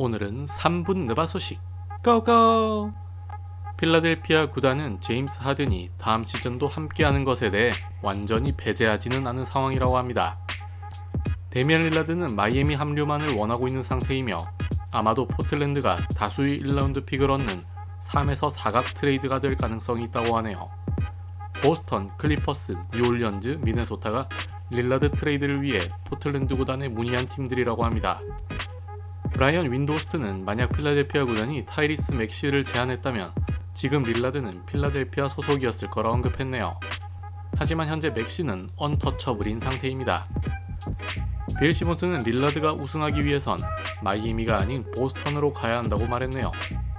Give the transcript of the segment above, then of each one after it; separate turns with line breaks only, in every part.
오늘은 3분 느바 소식 고고! 필라델피아 구단은 제임스 하든이 다음 시즌도 함께하는 것에 대해 완전히 배제하지는 않은 상황이라고 합니다. 데미안 릴라드는 마이애미 합류만을 원하고 있는 상태이며 아마도 포틀랜드가 다수의 1라운드 픽을 얻는 3에서 4각 트레이드가 될 가능성이 있다고 하네요. 보스턴, 클리퍼스, 뉴올리언즈, 미네소타가 릴라드 트레이드를 위해 포틀랜드 구단에 문의한 팀들이라고 합니다. 브라이언 윈도스트는 만약 필라델피아 구단이 타이리스 맥시를 제안했다면 지금 릴라드는 필라델피아 소속이었을 거라 언급했네요. 하지만 현재 맥시는 언터처블인 상태입니다. 빌 시몬스는 릴라드가 우승하기 위해선 마이애미가 아닌 보스턴으로 가야 한다고 말했네요.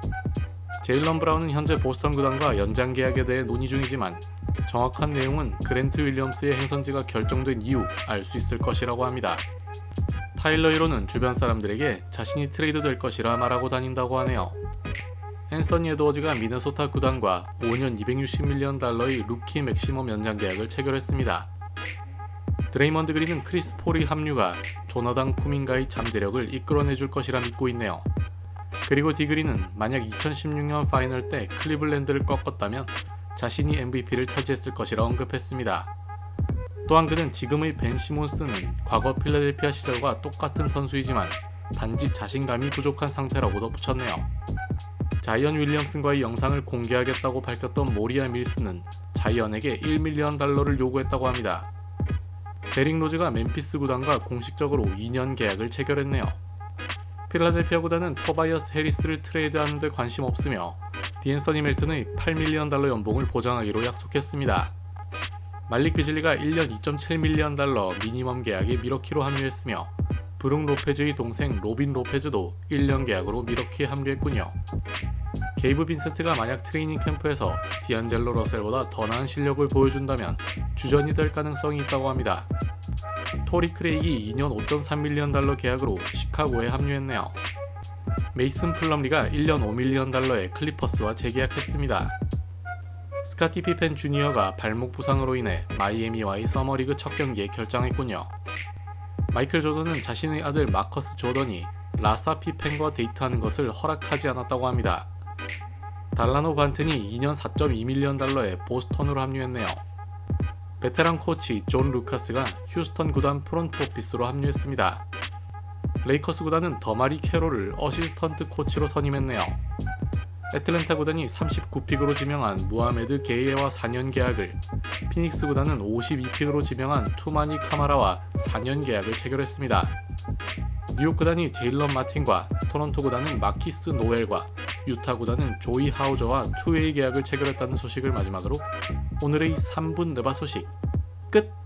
제일런 브라운은 현재 보스턴 구단과 연장 계약에 대해 논의 중이지만 정확한 내용은 그랜트 윌리엄스의 행선지가 결정된 이후 알 수 있을 것이라고 합니다. 타일러 히로는 주변 사람들에게 자신이 트레이드 될 것이라 말하고 다닌다고 하네요. 앤서니 에드워즈가 미네소타 구단과 5년 260밀리언 달러의 루키 맥시멈 연장 계약을 체결했습니다. 드레이먼드 그린은 크리스 폴의 합류가 조나단 쿠민가의 잠재력을 이끌어내줄 것이라 믿고 있네요. 그리고 디그린은 만약 2016년 파이널 때 클리블랜드를 꺾었다면 자신이 MVP를 차지했을 것이라 언급했습니다. 또한 그는 지금의 벤 시몬스는 과거 필라델피아 시절과 똑같은 선수이지만 단지 자신감이 부족한 상태라고 덧붙였네요. 자이언 윌리엄슨과의 영상을 공개하겠다고 밝혔던 모리아 밀스는 자이언에게 1밀리언 달러를 요구했다고 합니다. 데릭 로즈가 멤피스 구단과 공식적으로 2년 계약을 체결했네요. 필라델피아 구단은 토바이어스 해리스를 트레이드하는 데 관심 없으며 디앤서니 멜튼의 8밀리언 달러 연봉을 보장하기로 약속했습니다. 말릭 비즐리가 1년 2.7밀리언 달러 미니멈 계약에 미러키로 합류했으며 브룩 로페즈의 동생 로빈 로페즈도 1년 계약으로 미러키에 합류했군요. 게이브 빈센트가 만약 트레이닝 캠프에서 디안젤로 러셀보다 더 나은 실력을 보여준다면 주전이 될 가능성이 있다고 합니다. 토리 크레이기 2년 5.3밀리언 달러 계약으로 시카고에 합류했네요. 메이슨 플럼리가 1년 5밀리언 달러에 클리퍼스와 재계약했습니다. 스카티 피펜 주니어가 발목 부상으로 인해 마이애미와의 서머리그 첫 경기에 결장했군요. 마이클 조던은 자신의 아들 마커스 조던이 라사 피펜과 데이트하는 것을 허락하지 않았다고 합니다. 달라노 반튼이 2년 4.2밀리언 달러에 보스턴으로 합류했네요. 베테랑 코치 존 루카스가 휴스턴 구단 프론트 오피스로 합류했습니다. 레이커스 구단은 더마리 캐롤을 어시스턴트 코치로 선임했네요. 애틀랜타 구단이 39픽으로 지명한 무하메드 게이에와 4년 계약을, 피닉스 구단은 52픽으로 지명한 투마니 카마라와 4년 계약을 체결했습니다. 뉴욕 구단이 제일런 마틴과, 토론토 구단은 마키스 노엘과, 유타 구단은 조이 하우저와 투웨이 계약을 체결했다는 소식을 마지막으로 오늘의 3분 느바 소식 끝!